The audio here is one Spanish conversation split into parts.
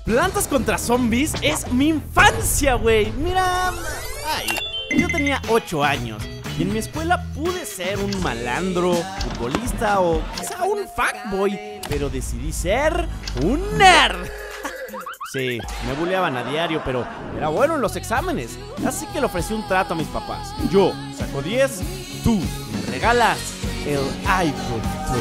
Plantas contra Zombies es mi infancia, güey. Mira, yo tenía 8 años y en mi escuela pude ser un malandro, futbolista o quizá un fuckboy, pero decidí ser un nerd. Sí, me bulleaban a diario, pero era bueno en los exámenes, así que le ofrecí un trato a mis papás. Yo saco 10, tú me regalas el iPod 3.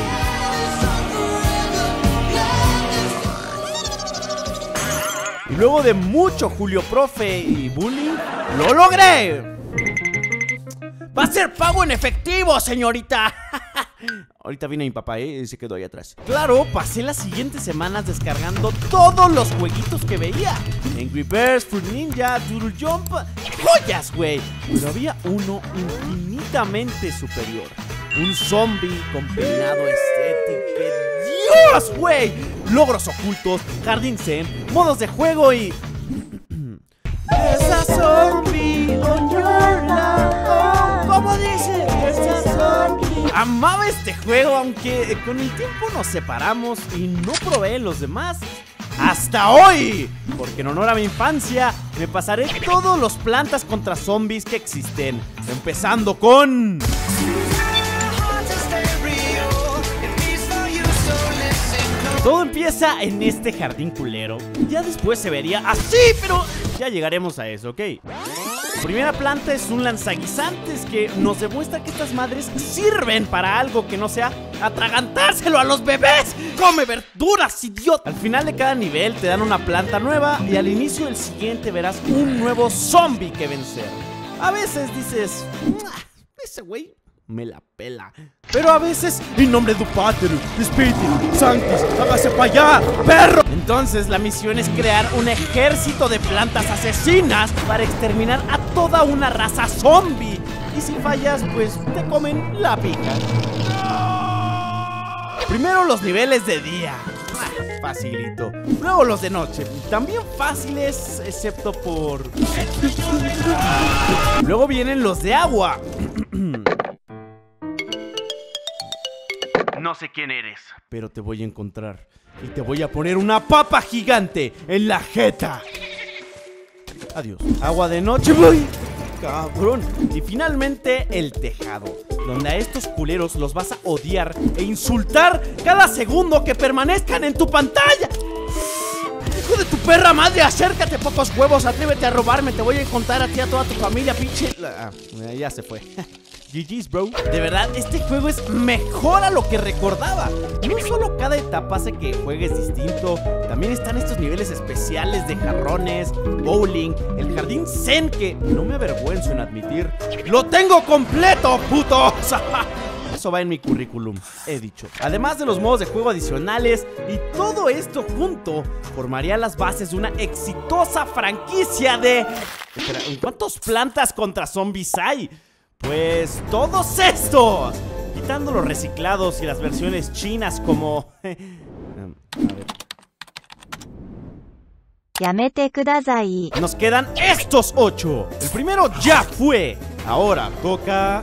Y luego de mucho Julio Profe y bullying, ¡lo logré! ¡Va a ser pago en efectivo, señorita! Ahorita viene mi papá, y se quedó ahí atrás. Claro, pasé las siguientes semanas descargando todos los jueguitos que veía. Angry Birds, Fruit Ninja, Doodle Jump, ¡joyas, güey! Pero había uno infinitamente superior. Un zombie con peinado estético. ¡Dios, güey! Logros ocultos, jardín zen, modos de juego y... Esa zombie on your love. ¿Cómo dice? Esa zombie. Amaba este juego, aunque con el tiempo nos separamos y no probé los demás hasta hoy, porque en honor a mi infancia me pasaré todos los Plantas contra Zombies que existen, empezando con... Todo empieza en este jardín culero. Ya después se vería así, pero ya llegaremos a eso, ¿ok? La primera planta es un lanzaguisantes que nos demuestra que estas madres sirven para algo que no sea atragantárselo a los bebés. ¡Come verduras, idiota! Al final de cada nivel te dan una planta nueva y al inicio del siguiente verás un nuevo zombie que vencer. A veces dices, ese güey me la pela. Pero a veces, en nombre de Pater, Espíritu, Sanctus, hágase para allá, perro. Entonces la misión es crear un ejército de plantas asesinas para exterminar a toda una raza zombie. Y si fallas, pues te comen la pica. Primero los niveles de día. Facilito. Luego los de noche. También fáciles, excepto por... Luego vienen los de agua. No sé quién eres, pero te voy a encontrar y te voy a poner una papa gigante en la jeta. Adiós. Agua de noche, voy. Cabrón. Y finalmente el tejado, donde a estos culeros los vas a odiar e insultar cada segundo que permanezcan en tu pantalla. Hijo de tu perra madre, acércate, pocos huevos, atrévete a robarme. Te voy a contar a ti y a toda tu familia, pinche... ya se fue. GG's, bro. De verdad, este juego es mejor a lo que recordaba. No solo cada etapa hace que juegues distinto, también están estos niveles especiales de jarrones, bowling, el jardín zen que no me avergüenzo en admitir. ¡Lo tengo completo, putos! Eso va en mi currículum, he dicho. Además de los modos de juego adicionales y todo esto junto, formaría las bases de una exitosa franquicia de... Espera, ¿cuántos Plantas contra Zombies hay? Pues todos estos, quitando los reciclados y las versiones chinas como... A ver. Yamete kudasai. Nos quedan estos 8. El primero ya fue. Ahora toca...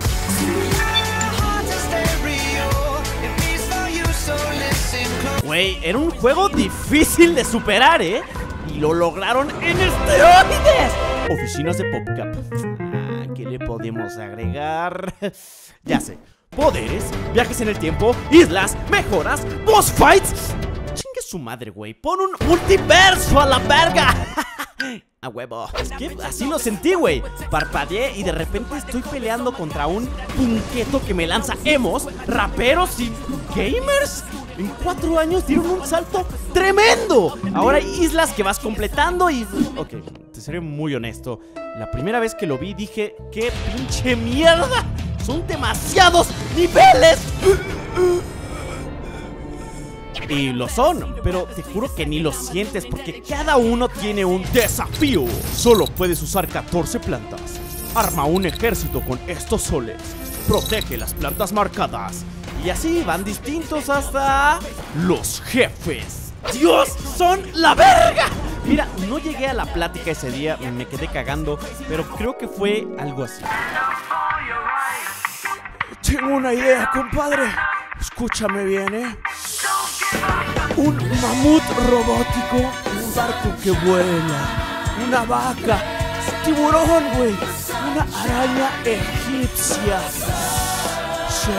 Güey, era un juego difícil de superar, ¿eh? Y lo lograron en esteroides. Oficinas de PopCap. ¿Qué le podemos agregar? Ya sé. Poderes, viajes en el tiempo, islas, mejoras, boss fights. Chingue su madre, güey. Pon un multiverso a la verga. A huevo. Es que así lo sentí, güey. Parpadeé y de repente estoy peleando contra un punqueto que me lanza emos, raperos y gamers. En 4 años dieron un salto tremendo. Ahora hay islas que vas completando y... Ok, te seré muy honesto. La primera vez que lo vi dije, ¡qué pinche mierda! ¡Son demasiados niveles! Y lo son, pero te juro que ni lo sientes porque cada uno tiene un desafío. Solo puedes usar 14 plantas. Arma un ejército con estos soles. Protege las plantas marcadas. Y así van distintos hasta los jefes. ¡Dios, son la verga! Mira, no llegué a la plática ese día, me quedé cagando, pero creo que fue algo así. Tengo una idea, compadre. Escúchame bien, ¿eh? Un mamut robótico, un barco que vuela, una vaca, tiburón, güey, una araña egipcia. Sí.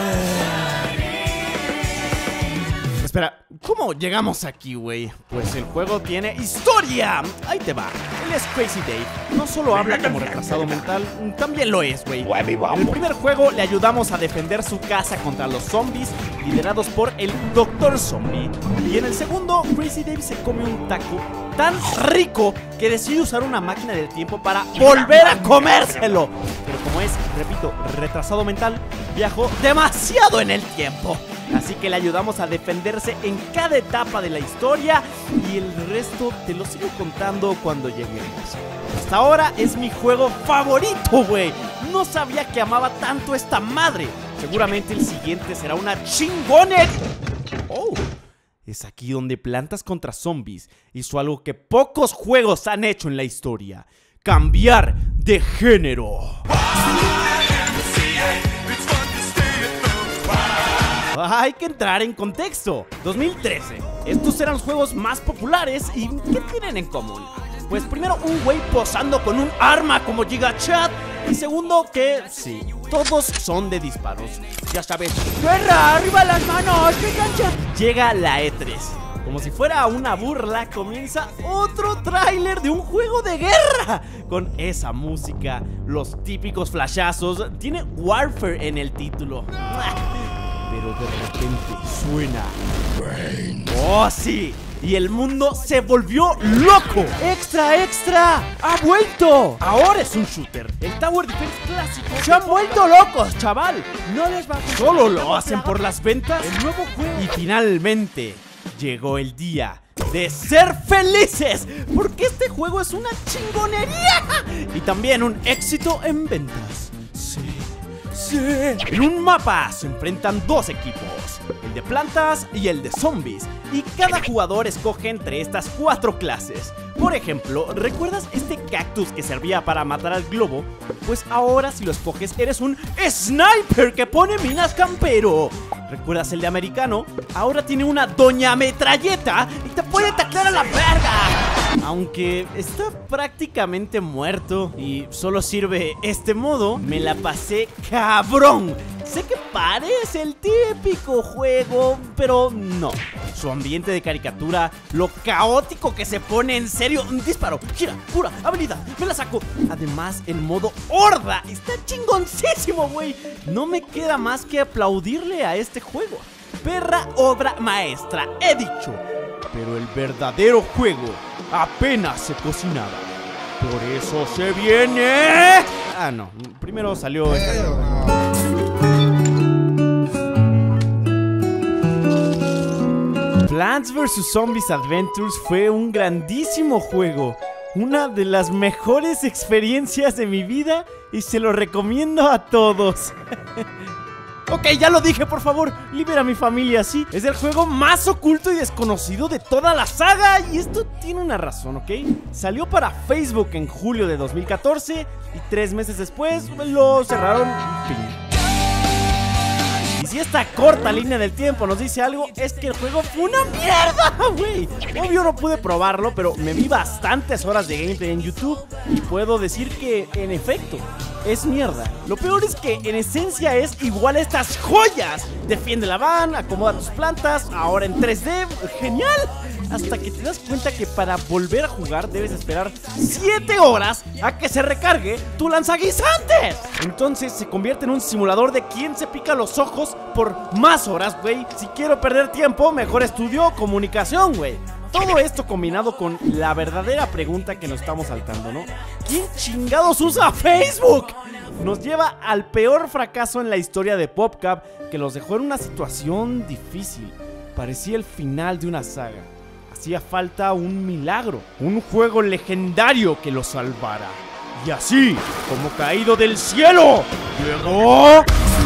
Espera, ¿cómo llegamos aquí, güey? Pues el juego tiene historia. Ahí te va. Él es Crazy Dave. No solo habla como retrasado mental, también lo es, güey. En el primer juego le ayudamos a defender su casa contra los zombies liderados por el Dr. Zombie. Y en el segundo, Crazy Dave se come un taco tan rico que decide usar una máquina del tiempo para volver a comérselo. Pero como es, repito, retrasado mental, viajó demasiado en el tiempo. Así que le ayudamos a defenderse en cada etapa de la historia y el resto te lo sigo contando cuando lleguemos. Hasta ahora es mi juego favorito, güey. No sabía que amaba tanto esta madre. Seguramente el siguiente será una chingone. Oh, es aquí donde Plantas contra Zombies hizo algo que pocos juegos han hecho en la historia: cambiar de género. Hay que entrar en contexto. 2013. Estos eran los juegos más populares. ¿Y qué tienen en común? Pues primero, un güey posando con un arma como Giga Chad. Y segundo, que sí, todos son de disparos. Ya sabes, ¡guerra! ¡Arriba las manos! ¡Qué cancha! Llega la E3. Como si fuera una burla, comienza otro tráiler de un juego de guerra. Con esa música, los típicos flashazos. Tiene Warfare en el título. Pero de repente suena Brains. ¡Oh, sí! Y el mundo se volvió loco. ¡Extra, extra! ¡Ha vuelto! Ahora es un shooter. El Tower Defense clásico. ¡Se han vuelto locos, chaval! No les va a... ¿Solo lo hacen por las ventas? El nuevo juego. Y finalmente llegó el día de ser felices, porque este juego es una chingonería y también un éxito en ventas. Sí. En un mapa se enfrentan dos equipos, el de plantas y el de zombies, y cada jugador escoge entre estas 4 clases. Por ejemplo, ¿recuerdas este cactus que servía para matar al globo? Pues ahora si lo escoges eres un sniper que pone minas campero. ¿Recuerdas el de americano? Ahora tiene una doña metralleta y te puede taclear a la verga. Aunque está prácticamente muerto y solo sirve este modo, me la pasé cabrón. Sé que parece el típico juego, pero no. Su ambiente de caricatura, lo caótico que se pone, en serio. Disparo, gira, pura, habilidad, me la saco. Además, el modo horda está chingoncísimo, güey. No me queda más que aplaudirle a este juego. Perra obra maestra, he dicho. Pero el verdadero juego apenas se cocinaba. Por eso se viene... Ah, no, primero salió esta... Plants vs. Zombies Adventures fue un grandísimo juego, una de las mejores experiencias de mi vida y se lo recomiendo a todos. Ok, ya lo dije, por favor, libera a mi familia, sí. Es el juego más oculto y desconocido de toda la saga y esto tiene una razón, ¿ok? Salió para Facebook en julio de 2014 y 3 meses después lo cerraron. Fin. Y si esta corta línea del tiempo nos dice algo, es que el juego fue una mierda, güey. Obvio no pude probarlo, pero me vi bastantes horas de gameplay en YouTube y puedo decir que, en efecto, es mierda. Lo peor es que en esencia es igual a estas joyas. Defiende la van, acomoda tus plantas, ahora en 3D, genial. Hasta que te das cuenta que para volver a jugar debes esperar 7 horas a que se recargue tu lanzaguisantes. Entonces se convierte en un simulador de quién se pica los ojos por más horas, güey. Si quiero perder tiempo, mejor estudio comunicación, güey. Todo esto combinado con la verdadera pregunta que nos estamos saltando, ¿no? ¿Quién chingados usa Facebook? Nos lleva al peor fracaso en la historia de PopCap, que los dejó en una situación difícil. Parecía el final de una saga. Hacía falta un milagro, un juego legendario que lo salvara. Y así, como caído del cielo, llegó...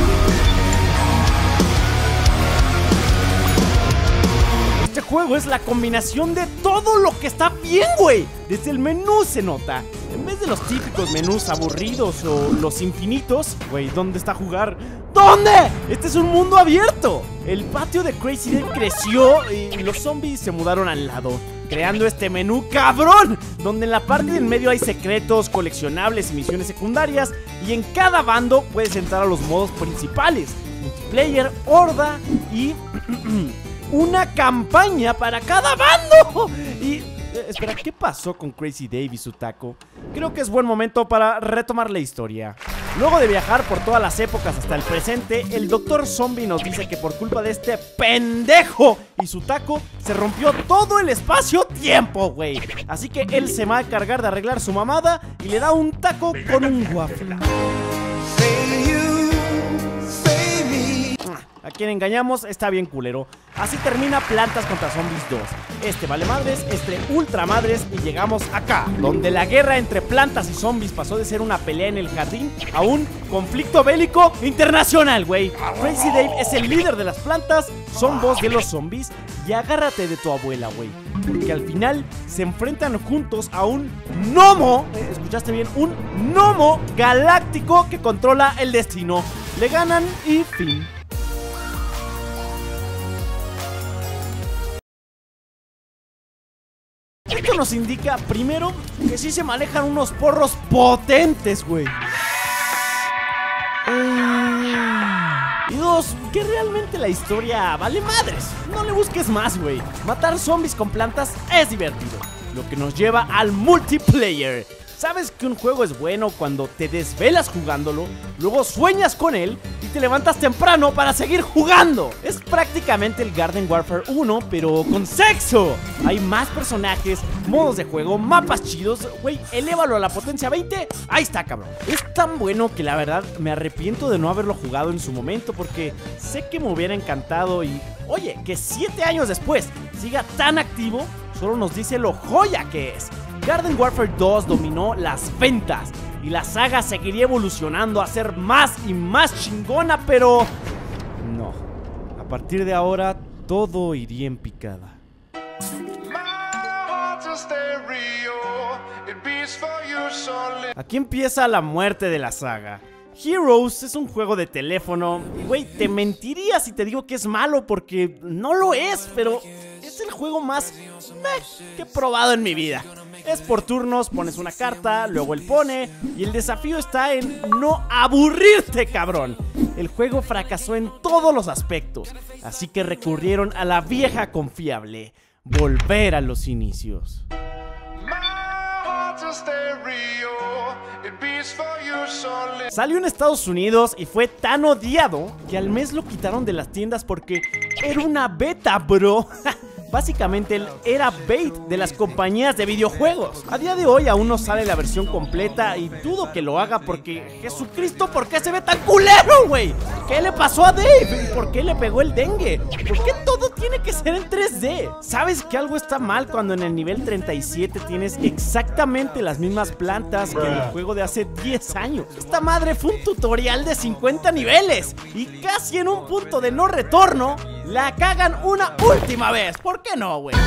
Este juego es la combinación de todo lo que está bien, güey. Desde el menú se nota. En vez de los típicos menús aburridos o los infinitos, güey, ¿dónde está jugar? ¿Dónde? Este es un mundo abierto. El patio de Crazy Dave creció y los zombies se mudaron al lado. creando este menú cabrón, donde en la parte de en medio hay secretos, coleccionables y misiones secundarias, y en cada bando puedes entrar a los modos principales: multiplayer, horda y una campaña para cada bando. Y espera, ¿qué pasó con Crazy Dave y su taco? Creo que es buen momento para retomar la historia. Luego de viajar por todas las épocas hasta el presente, el Dr. Zombie nos dice que por culpa de este pendejo y su taco se rompió todo el espacio-tiempo, güey. Así que él se va a encargar de arreglar su mamada y le da un taco con un waffle. A quien engañamos está bien culero. Así termina Plantas contra Zombies 2. Este vale madres, este ultra madres, y llegamos acá, donde la guerra entre plantas y zombies pasó de ser una pelea en el jardín a un conflicto bélico internacional, güey. Crazy Dave es el líder de las plantas, son voz de los zombies, y agárrate de tu abuela, güey, porque al final se enfrentan juntos a un gnomo, escuchaste bien, un gnomo galáctico que controla el destino. Le ganan y fin. Esto nos indica, primero, que sí se manejan unos porros potentes, güey. Y dos, que realmente la historia vale madres. No le busques más, güey. Matar zombies con plantas es divertido. Lo que nos lleva al multiplayer. ¿Sabes que un juego es bueno cuando te desvelas jugándolo, luego sueñas con él y te levantas temprano para seguir jugando? Es prácticamente el Garden Warfare 1, pero con sexo. Hay más personajes, modos de juego, mapas chidos. Güey, elévalo a la potencia 20. Ahí está, cabrón. Es tan bueno que la verdad me arrepiento de no haberlo jugado en su momento, porque sé que me hubiera encantado. Y oye, que 7 años después siga tan activo solo nos dice lo joya que es. Garden Warfare 2 dominó las ventas y la saga seguiría evolucionando a ser más y más chingona, pero no. A partir de ahora todo iría en picada. Aquí empieza la muerte de la saga. Heroes es un juego de teléfono y, güey, te mentiría si te digo que es malo, porque no lo es, pero es el juego más que he probado en mi vida. Es por turnos, pones una carta, luego él pone, y el desafío está en no aburrirte, cabrón. El juego fracasó en todos los aspectos, así que recurrieron a la vieja confiable: volver a los inicios. Salió en Estados Unidos y fue tan odiado que al mes lo quitaron de las tiendas porque era una beta, bro. Básicamente él era bait de las compañías de videojuegos. A día de hoy aún no sale la versión completa y dudo que lo haga, porque Jesucristo, ¿por qué se ve tan culero, güey? ¿Qué le pasó a Dave? ¿Por qué le pegó el dengue? ¿Por qué todo tiene que ser en 3D? ¿Sabes que algo está mal cuando en el nivel 37 tienes exactamente las mismas plantas que en el juego de hace 10 años? Esta madre fue un tutorial de 50 niveles y casi en un punto de no retorno la cagan una última vez. ¿Por qué no, güey?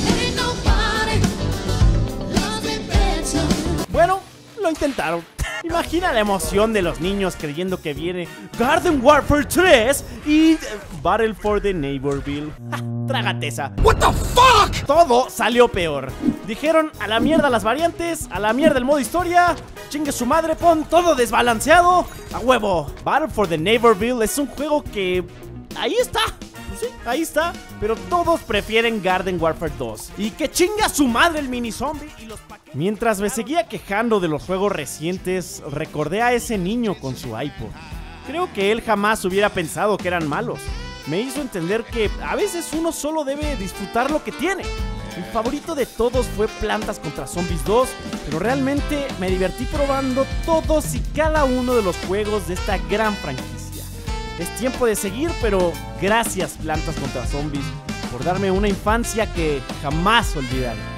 Bueno, lo intentaron. Imagina la emoción de los niños creyendo que viene Garden Warfare 3 y Battle for the Neighborville. Trágate esa. What the fuck? Todo salió peor. Dijeron: a la mierda las variantes, a la mierda el modo historia, chingue su madre, pon todo desbalanceado. A huevo. Battle for the Neighborville es un juego que ahí está. Sí, ahí está, pero todos prefieren Garden Warfare 2. Y que chinga su madre el mini zombie y los paquetes. Mientras me seguía quejando de los juegos recientes, recordé a ese niño con su iPod. Creo que él jamás hubiera pensado que eran malos. Me hizo entender que a veces uno solo debe disfrutar lo que tiene. Mi favorito de todos fue Plantas contra Zombies 2, pero realmente me divertí probando todos y cada uno de los juegos de esta gran franquicia. Es tiempo de seguir, pero gracias Plantas contra Zombies por darme una infancia que jamás olvidaré.